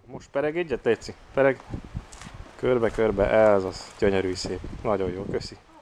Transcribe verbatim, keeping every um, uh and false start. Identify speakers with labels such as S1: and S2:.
S1: Most pereg egyet, Léci? Pereg. Körbe-körbe, ez az. Gyönyörű szép. Nagyon jó, köszi.